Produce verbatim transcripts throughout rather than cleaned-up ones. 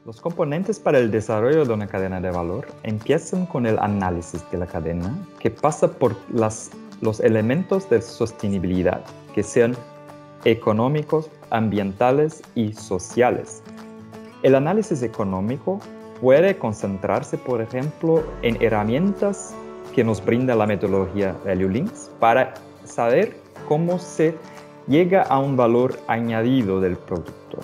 Los componentes para el desarrollo de una cadena de valor empiezan con el análisis de la cadena, que pasa por las, los elementos de sostenibilidad, que sean económicos, ambientales y sociales. El análisis económico puede concentrarse, por ejemplo, en herramientas que nos brinda la metodología Value Links para saber cómo se llega a un valor añadido del producto.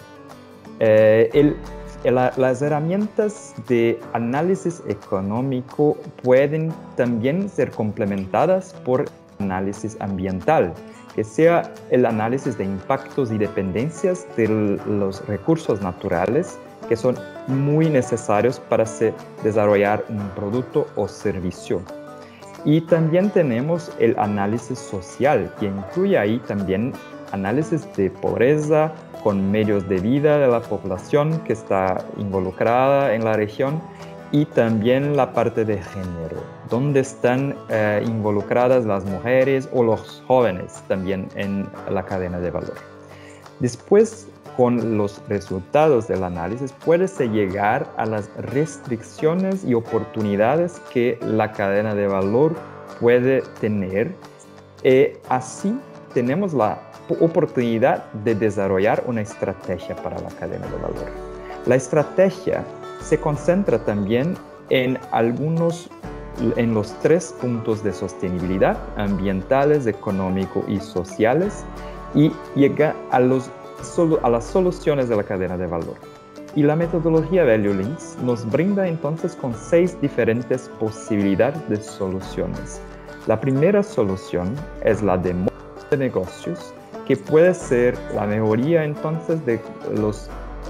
Eh, el, el, las herramientas de análisis económico pueden también ser complementadas por análisis ambiental, que sea el análisis de impactos y dependencias de los recursos naturales que son muy necesarios para se desarrollar un producto o servicio. Y también tenemos el análisis social, que incluye ahí también análisis de pobreza con medios de vida de la población que está involucrada en la región y también la parte de género, donde están eh, involucradas las mujeres o los jóvenes también en la cadena de valor. Después, con los resultados del análisis, puede llegar a las restricciones y oportunidades que la cadena de valor puede tener. Y así tenemos la oportunidad de desarrollar una estrategia para la cadena de valor. La estrategia se concentra también en algunos, en los tres puntos de sostenibilidad, ambientales, económicos y sociales, y llega a, los, a las soluciones de la cadena de valor. Y la metodología Value Links nos brinda entonces con seis diferentes posibilidades de soluciones. La primera solución es la de modelo de negocios, que puede ser la mejoría entonces de los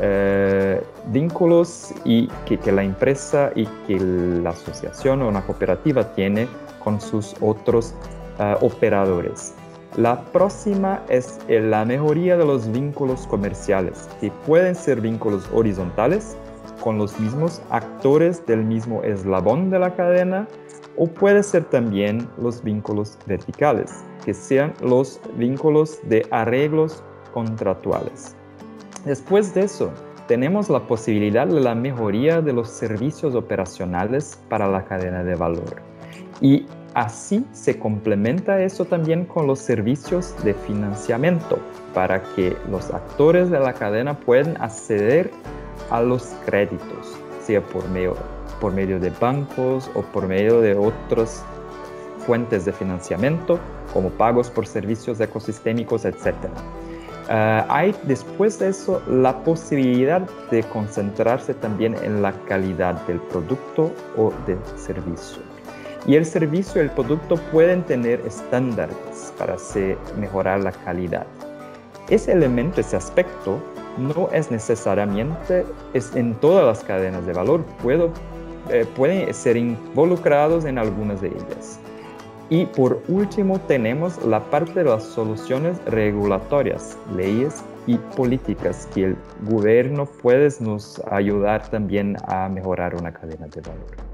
eh, vínculos y que, que la empresa y que la asociación o una cooperativa tiene con sus otros uh, operadores. La próxima es la mejoría de los vínculos comerciales, que pueden ser vínculos horizontales con los mismos actores del mismo eslabón de la cadena, o puede ser también los vínculos verticales, que sean los vínculos de arreglos contractuales. Después de eso, tenemos la posibilidad de la mejoría de los servicios operacionales para la cadena de valor. Y así se complementa eso también con los servicios de financiamiento para que los actores de la cadena puedan acceder a los créditos, sea por medio, por medio de bancos o por medio de otras fuentes de financiamiento, como pagos por servicios ecosistémicos, etcétera. Uh, hay después de eso la posibilidad de concentrarse también en la calidad del producto o del servicio. Y el servicio y el producto pueden tener estándares para se mejorar la calidad. Ese elemento, ese aspecto, no es necesariamente es en todas las cadenas de valor, Puedo, eh, pueden ser involucrados en algunas de ellas. Y por último tenemos la parte de las soluciones regulatorias, leyes y políticas que el gobierno puede nos ayudar también a mejorar una cadena de valor.